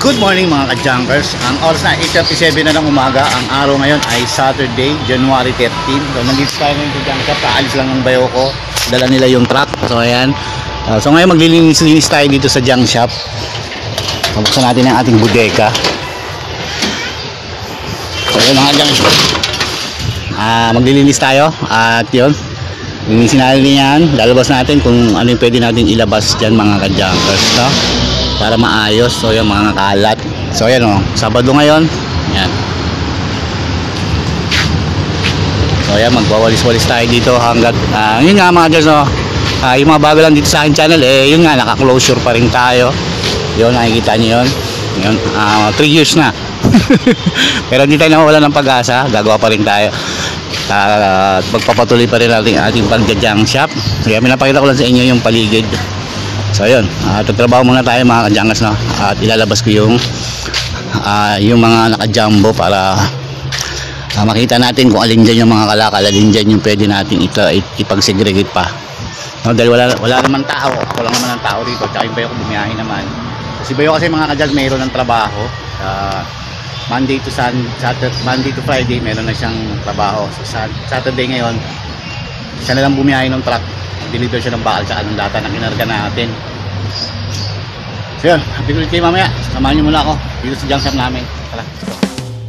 Good morning mga ka-junkers. Ang oras na 8:37 na ng umaga. Ang araw ngayon ay Saturday, January 13. So nandito tayo ngayon sa junk shop. Kaalis lang ng bayo ko. Dala nila yung truck. So ayan. So ngayon maglilinis tayo dito sa junk shop. Pabuksan natin ang ating bodega. So ayan mga junk shop. Maglilinis tayo. At yun, linisin natin yan. Lalabas natin kung ano yung pwede natin ilabas dyan mga ka-junkers, no? Para maayos. So yan mga kalat. So yan o, Sabado ngayon. Yan. So yan, magwawalis-walis tayo dito hanggat yun nga mga guys, no? Yung mga bago lang dito sa akin channel, yun nga, naka-closure pa rin tayo. Yun, nakikita nyo yun. Yun, 3 years na. Pero hindi tayo nawawala ng pag-asa. Gagawa pa rin tayo. Magpapatuloy pa rin natin ating pag-junk shop. So yan, pinapakita ko lang sa inyo yung paligid. So ayun, tatrabaho muna tayo mga ka-junkers, no? At ilalabas ko yung mga naka-jumbo para makita natin kung alin dyan yung mga kalakal, alin dyan yung pwede natin ipag-segregate pa, no? Dahil wala naman tao, ako lang naman ang tao rito. Tsaka yung bayo ko bumiyahin naman. Kasi bayo kasi mga ka-junkers mayroon ng trabaho. Monday to Friday meron na siyang trabaho. So Saturday ngayon, siya na lang bumiyahin ng truck. Deliver siya ng bakal sa anong data na kinarga natin. So yun, happy ulit kayo mamaya. Samahan nyo muna ako dito sa junk shop namin. Tara, let's go.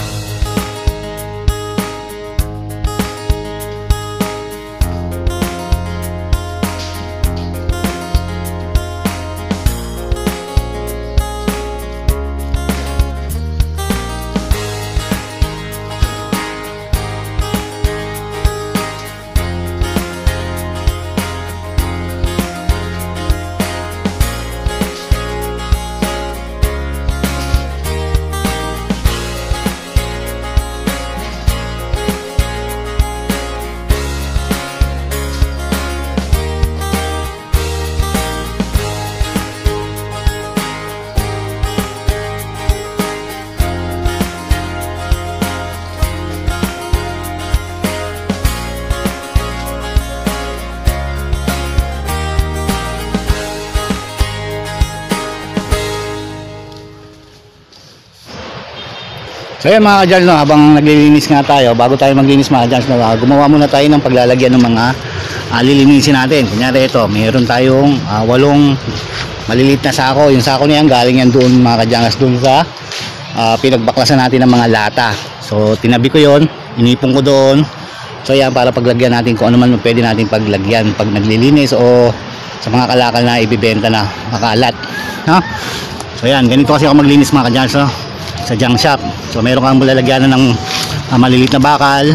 So yan mga ka-junkers, no, habang naglilinis nga tayo, bago tayo maglinis mga ka-junkers, no, gumawa muna tayo ng paglalagyan ng mga lilinisin natin. Kunyari ito, mayroon tayong 8 maliliit na sako. Yung sako niyan galing yan doon mga ka-junkers, doon sa pinagbaklasan natin ng mga lata. So tinabi ko yon, inipon ko doon. So yan, para paglagyan natin kung ano man pwede natin paglagyan pag naglilinis o sa mga kalakal na ibibenta na makalat, no? So yan, ganito kasi ako maglinis mga ka-junkers, no, sa junk shop. So meron kang malalagyan ng maliliit na bakal,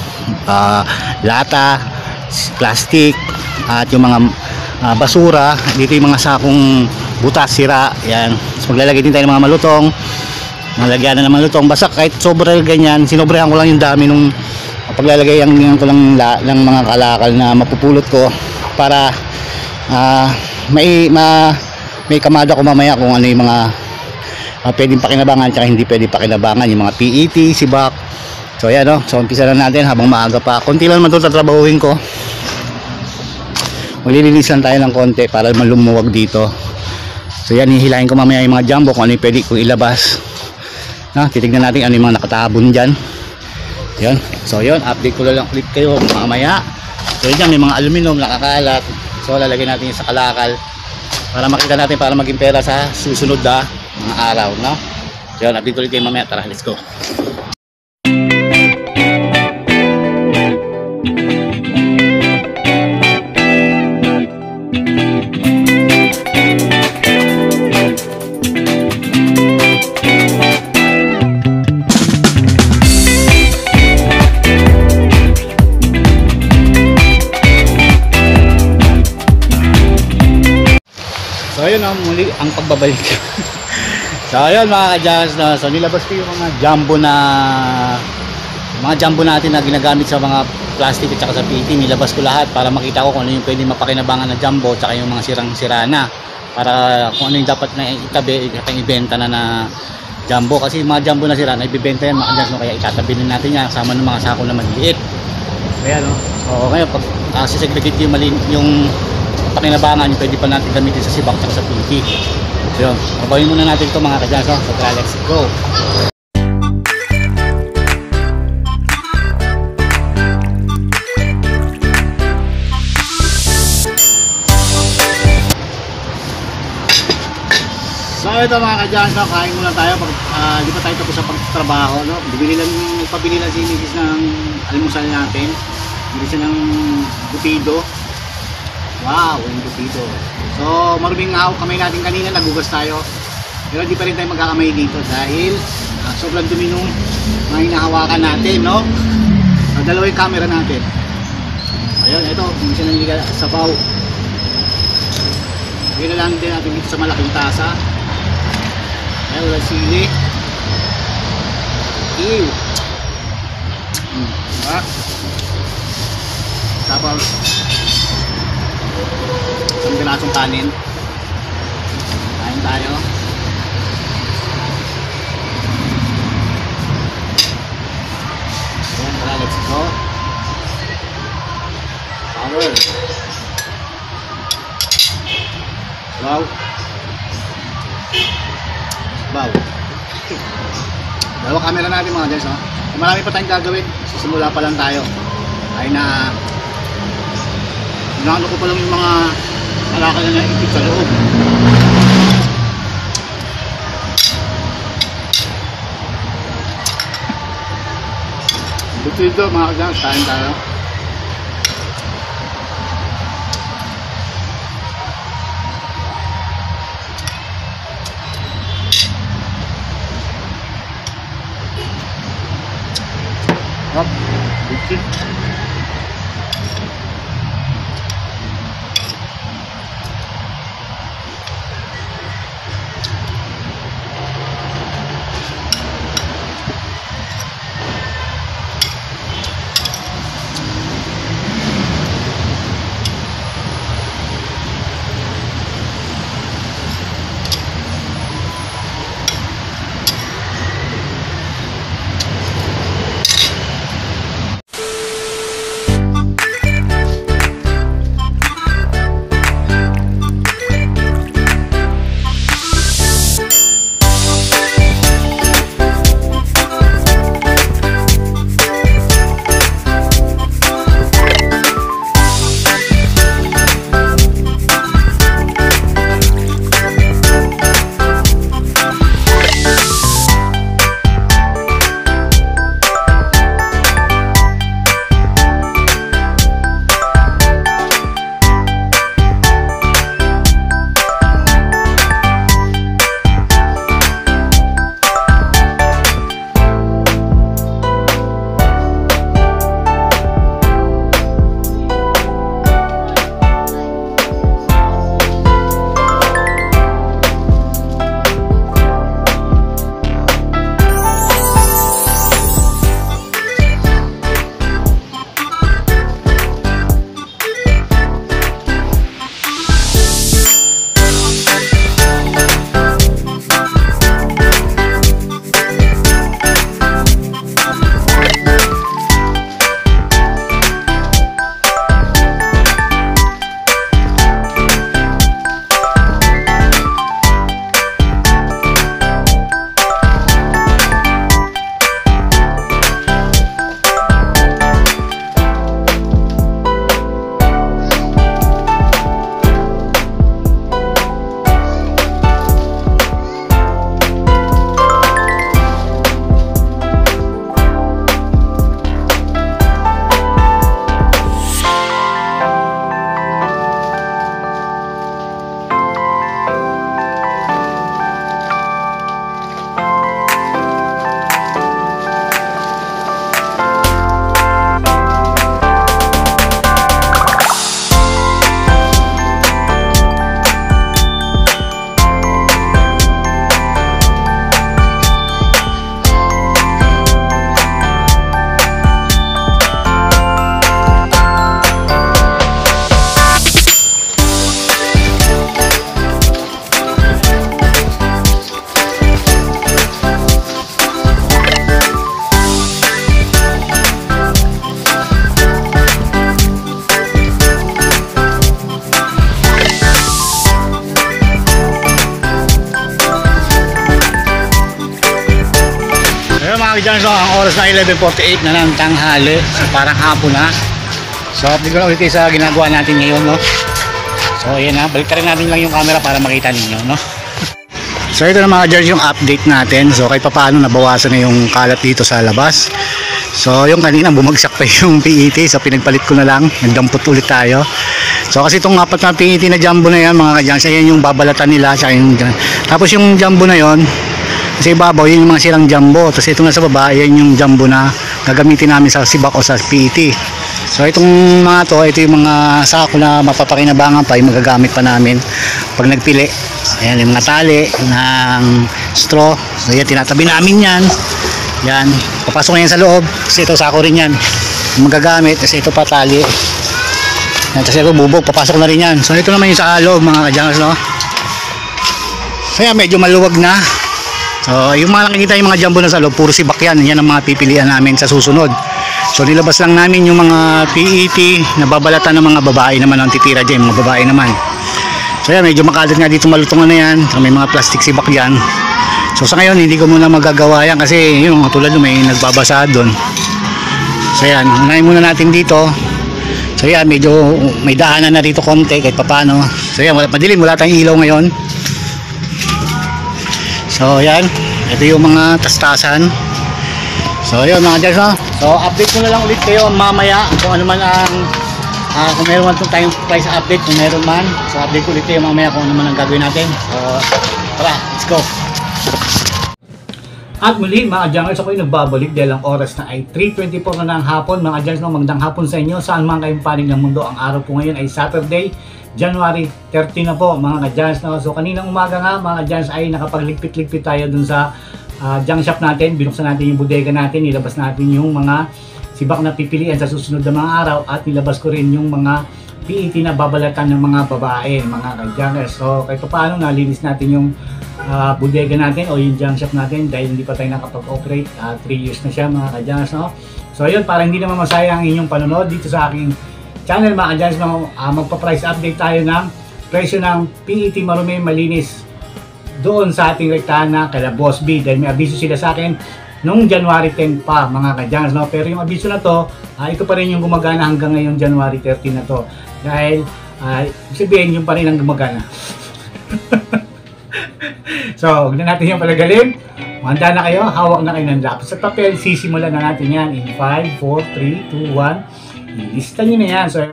lata, plastic, at yung mga basura. Dito yung mga sakong butas, sira. Yan. So maglalagay din tayo ng mga malutong, malagyan na ng malutong. Basta kahit sobra ganyan, sinobrehan ko lang yung dami nung paglalagay ko lang ng mga kalakal na mapupulot ko para may kamada ko mamaya kung ano yung mga pwedeng pakinabangan tsaka hindi pwedeng pakinabangan, yung mga PET, sibak. So ayan, no? So umpisa na natin habang maaga pa. Konti lang naman ito tatrabahuin ko. Maglilinis lang tayo ng konti para malumuwag dito. So yan, hihilahin ko mamaya yung mga jumbo kung ano yung pwede kong ilabas, no? Titignan natin ano yung mga nakatabon dyan. Yan. So yun, update ko lang ulit kayo mamaya. So yan, may mga aluminum nakakalat. So lalagay natin yung sa kalakal para makita natin, para maging pera sa susunod na mga araw, no? So yun, update ulit kayo mamaya. Tara, let's go. So ayun, muli ang pagbabalik. So ayun mga ka-junkers, no? So nilabas ko yung mga jumbo natin na ginagamit sa mga plastic at saka sa PET. Nilabas ko lahat para makita ko kung ano yung pwede mapakinabangan na jumbo at saka yung mga sirang-sira na, para kung ano yung dapat na itabi at ibenta na jumbo. Kasi yung mga jumbo na sira na ibibenta yan mga ka-junkers, no? Kaya itatabi natin yan kasama ng mga sako na maliliit. Kaya no, so ngayon pag sisegregate yung pakinabangan, yung pwede pa natin gamitin sa sibak at sa pinky. So yun, trabahin muna natin ito mga kadyans. So tara, let's go. So ito mga kadyans, no, kain muna tayo pag di pa tayo tapos sa pagtrabaho, no? Pabili lang si Mrs. ng almusal natin. Bili siya ng butido. Wow, yung butido. So maruming nga kamay natin kanina, nagugas tayo. Pero di pa rin tayo magkakamay dito dahil sobrang dumi nung mga hinahawakan natin, no? Dalawa yung camera natin. Ayun, ito, hindi siya naniliga sa sabaw. Bigyan na lang din natin dito sa malaking tasa. Ayan, wala sili. Ew. Diba? Tapos isang pirasong kanin. Kain tayo. Ayan, tara, let's go. Power. Wow. Wow. Dalawa camera natin mga guys, oh. Marami pa tayong gagawin. Sisimula pa lang tayo. Ay na inaano ko pa lang yung mga kalakal na ipit sa loob. Butido mga guys, kain tayo. Hop, bikin. mga dyan, so ang oras na 11:48 na ng tanghali. So parang hapon na. So update ko na ulit sa ginagawa natin ngayon, no. So ayan na, balik rin natin lang yung camera para makita ninyo, no. So ito na mga dyan yung update natin. So kahit paano nabawasan na yung kalat dito sa labas. So yung kanina bumagsak pa yung PET, so pinagpalit ko na lang, nagdampot ulit tayo. So kasi itong apat na PET na jumbo na yan mga kadyangs, yan yung babalatan nila. Tapos yung jumbo na yon, sa ibabaw yun yung mga sirang jumbo. Tapos itong nasa baba, yan yung jumbo na gagamitin namin sa sibak o sa PET. So itong mga to, ito yung mga sako na mapapakinabangan pa, yung magagamit pa namin pag nagpili. Ayan yung mga tali ng straw. So yan, tinatabi namin yan. Yan, papasok na yan sa loob. Kasi ito sako rin yan magagamit. Kasi ito pa tali. Yan, kasi ito bubog, papasok na rin yan. So ito naman yung sa loob mga kadyangas, no? So yan, medyo maluwag na. So yung mga nakikita yung mga jumbo na sa loob, puro sibak yan. Yan ang mga pipilian namin sa susunod. So nilabas lang namin yung mga PET na babalatan ng mga babae naman ang titira dyan, mga babae naman. So yan, medyo makalat nga dito, malutungan na yan. So may mga plastic sibak dyan. So sa ngayon hindi ko muna magagawa yan kasi yun, tulad nyo may nagbabasa doon. So yan, unahin muna natin dito. So yan, medyo may daanan na rito konti kahit papano. So yan, madilim, wala tayong ilaw ngayon. So yan, ito yung mga tastasan. So yun mga dyan, no? So update ko na lang ulit kayo mamaya kung ano man ang kung meron man tayong price update, kung meron man. So update ko ulit kayo mamaya kung ano man ang gagawin natin. So tara, let's go. At muli mga adjangers, ako'y nagbabalik dahil ang oras na ay 3:24 na ng hapon. Mga adjangers, magandang hapon sa inyo saan man kayong panig ng mundo. Ang araw po ngayon ay Saturday, January 30 na po mga adjangers. So kaninang umaga nga mga adjangers ay nakapagligpit-ligpit tayo dun sa junk shop natin. Binuksan natin yung bodega natin, nilabas natin yung mga sibak na pipilian sa susunod na mga araw. At nilabas ko rin yung mga PET na babalatan ng mga babae mga adjangers. So kahit paano nalinis natin yung bodega natin o yung junk shop natin dahil hindi pa tayo nakapag-operate. 3 years na siya mga kadyanas, no? So ayun, para hindi naman masayang inyong panonood dito sa aking channel mga kadyanas, magpa-price update tayo ng presyo ng PET marumi malinis doon sa ating rektahan na kala Boss B dahil may abiso sila sa akin nung January 10 pa mga kadyanas, no? Pero yung abiso na to, ito pa rin yung gumagana hanggang ngayong January 13 na to dahil sabihin yung pa rin ang gumagana. So, huwag na natin yung palagalin. Manda na kayo, hawak na kayo ng lapis at papel. Sisimulan na natin yan in 5, 4, 3, 2, 1. Ilista nyo na yan. So,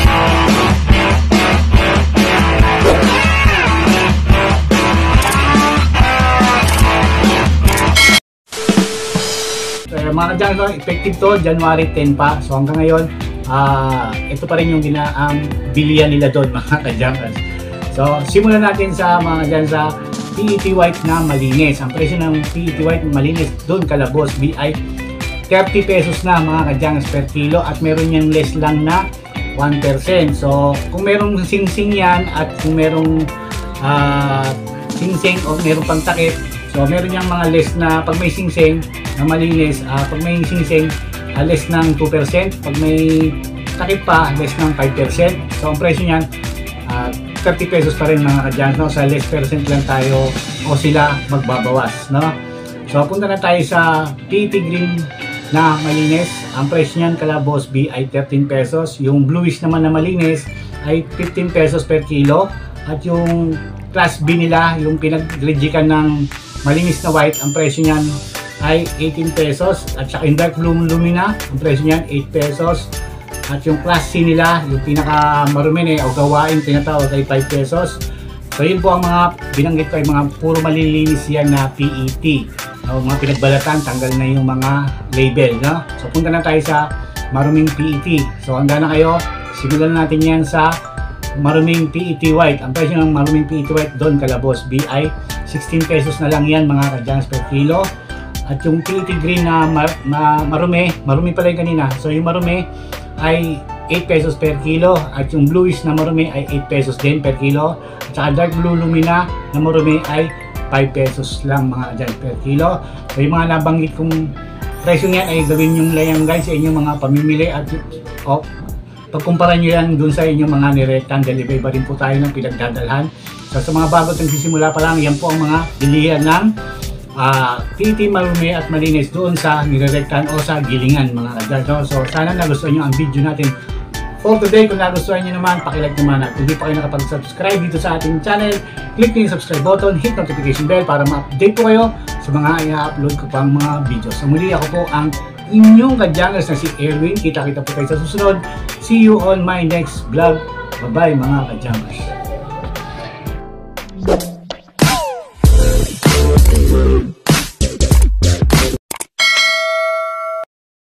mga kadyan, effective to, January 10 pa. So, hanggang ngayon, ito pa rin yung bilihan nila doon, mga kadyan. So, simulan natin sa mga kadyan sa PET white na malinis. Ang presyo ng PET white na malinis doon kala Boss B ay 30 pesos na mga kadyangas per kilo at meron niyang less lang na 1%. So kung merong sing-sing yan at kung merong sing-sing o merong pang takip, so meron niyang mga less na pag may sing-sing na malinis, pag may sing-sing less ng 2%, pag may takip pa less ng 5%. So ang presyo niyan 30 pesos pa rin mga kadyan, no? Sa less percent lang tayo o sila magbabawas, no? So punta na tayo sa PET green na malinis. Ang presyo niyan kala Boss B ay 13 pesos. Yung bluish naman na malinis ay 15 pesos per kilo. At yung class B nila, yung pinag-regikan ng malinis na white, ang presyo niyan ay 18 pesos. At saka yung dark blue lumina, ang presyo niyan 8 pesos. At yung class C nila, yung pinaka marumi o gawain, tinatawag ay 5 pesos. So yun po ang mga binanggit ko ay mga puro malilinis yan na PET. Mga pinagbalatan, tanggal na yung mga label, no? So punta na tayo sa maruming PET. So handa na kayo, simulan natin yan sa maruming PET white. Ang presyo ng maruming PET white doon kala Boss B ay 16 pesos na lang yan mga kadyanas per kilo. At yung PET green na marumi pala yung kanina. So yung marumi ay 8 pesos per kilo at yung bluish na marumi ay 8 pesos din per kilo at saka dark blue lumina na marumi ay 5 pesos lang mga kadyan per kilo. So yung mga nabanggit kong presyo niyan ay gawin yung layang guys sa inyong mga pamimili at pagkumpara nyo yan dun sa inyong mga nirektan dahil iba rin po tayo ng pinagdadalhan. So sa mga bago at nagsisimula pa lang, yan po ang mga bilihan ng titi marumi at malinis doon sa nirerektan o sa gilingan mga kadyans. No? So sana nagustuhan nyo ang video natin for today. Kung nagustuhan nyo naman, pakilike naman, at kung di pa kayo nakapag-subscribe dito sa ating channel, click nyo yung subscribe button, hit notification bell para ma-update po kayo sa mga i-upload ko pang mga videos. So muli, ako po ang inyong kadyangers na si Erwin. Kita-kita po tayo sa susunod. See you on my next vlog. Bye bye mga kadyangers.